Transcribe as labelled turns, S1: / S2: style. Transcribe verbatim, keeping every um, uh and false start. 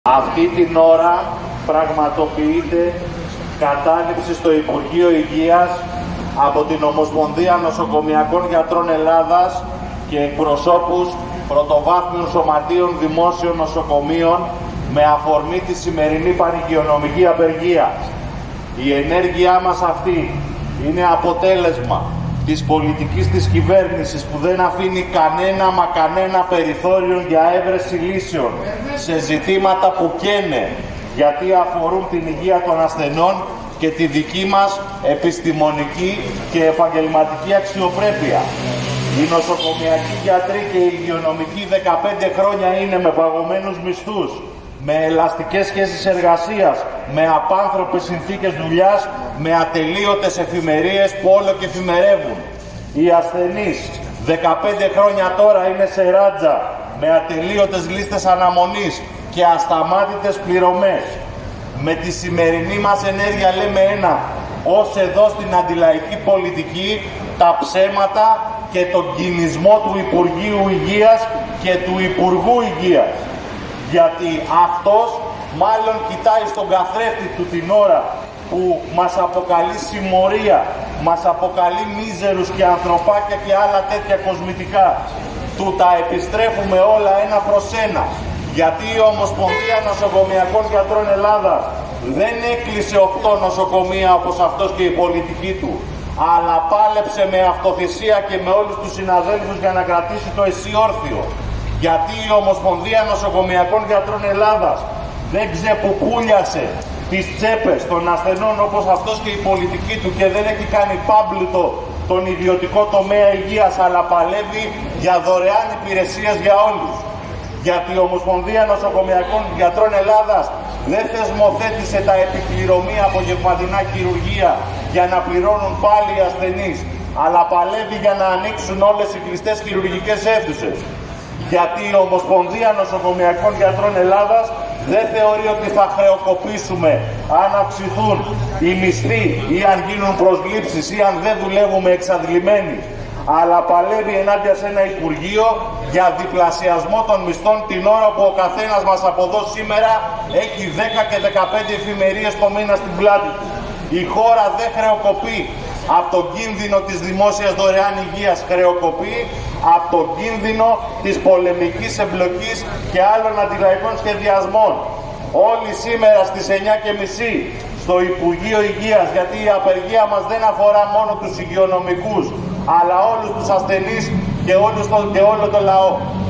S1: Αυτή την ώρα πραγματοποιείται κατάληψη στο Υπουργείο Υγείας από την Ομοσπονδία Νοσοκομιακών Γιατρών Ελλάδας και εκπροσώπους πρωτοβάθμιων σωματείων δημόσιων νοσοκομείων με αφορμή τη σημερινή πανηγειονομική απεργία. Η ενέργειά μας αυτή είναι αποτέλεσμα της πολιτικής της κυβέρνησης που δεν αφήνει κανένα μα κανένα περιθώριο για έβρεση λύσεων σε ζητήματα που καίνε, γιατί αφορούν την υγεία των ασθενών και τη δική μας επιστημονική και επαγγελματική αξιοπρέπεια. Οι νοσοκομιακοί γιατροί και οι υγειονομικοί δεκαπέντε χρόνια είναι με παγωμένους μισθούς, με ελαστικές σχέσεις εργασίας, με απάνθρωπες συνθήκες δουλειάς, με ατελείωτες εφημερίες που όλο και εφημερεύουν. Οι ασθενείς δεκαπέντε χρόνια τώρα είναι σε ράτζα, με ατελείωτες λίστες αναμονής και ασταμάτητες πληρωμές. Με τη σημερινή μας ενέργεια λέμε ένα, ως εδώ στην αντιλαϊκή πολιτική, τα ψέματα και τον κινησμό του Υπουργείου Υγείας και του Υπουργού Υγείας. Γιατί αυτός μάλλον κοιτάει στον καθρέφτη του την ώρα που μας αποκαλεί συμμορία, μας αποκαλεί μίζερους και ανθρωπάκια και άλλα τέτοια κοσμητικά. Του τα επιστρέφουμε όλα ένα προς ένα. Γιατί η Ομοσπονδία Νοσοκομιακών Γιατρών Ελλάδας δεν έκλεισε οκτώ νοσοκομεία όπως αυτός και η πολιτική του, αλλά πάλεψε με αυτοθυσία και με όλους τους συναδέλφους για να κρατήσει το αισιόρθιο. Γιατί η Ομοσπονδία Νοσοκομιακών Γιατρών Ελλάδας δεν ξεπουκούλιασε τις τσέπες των ασθενών όπως αυτός και η πολιτική του και δεν έχει κάνει πάμπλουτο τον ιδιωτικό τομέα υγείας, αλλά παλεύει για δωρεάν υπηρεσίες για όλους. Γιατί η Ομοσπονδία Νοσοκομιακών Γιατρών Ελλάδας δεν θεσμοθέτησε τα επιπληρωμή απογευματινά χειρουργία για να πληρώνουν πάλι οι ασθενείς, αλλά παλεύει για να ανοίξουν όλες οι κλειστές χειρουργικές αίθουσες. Γιατί η Ομοσπονδία Νοσοκομιακών Γιατρών Ελλάδας δεν θεωρεί ότι θα χρεοκοπήσουμε αν αυξηθούν οι μισθοί ή αν γίνουν προσλήψεις ή αν δεν δουλεύουμε εξαντλημένοι, αλλά παλεύει ενάντια σε ένα Υπουργείο για διπλασιασμό των μισθών την ώρα που ο καθένας μας από εδώ σήμερα έχει δέκα και δεκαπέντε εφημερίες το μήνα στην πλάτη του. Η χώρα δεν χρεοκοπεί από τον κίνδυνο της δημόσιας δωρεάν υγείας, χρεοκοπεί από τον κίνδυνο της πολεμικής εμπλοκής και άλλων αντιλαϊκών σχεδιασμών. Όλοι σήμερα στις εννιά και μισή στο Υπουργείο Υγείας, γιατί η απεργία μας δεν αφορά μόνο τους υγειονομικούς, αλλά όλους τους ασθενείς και, όλους το, και όλο το λαό.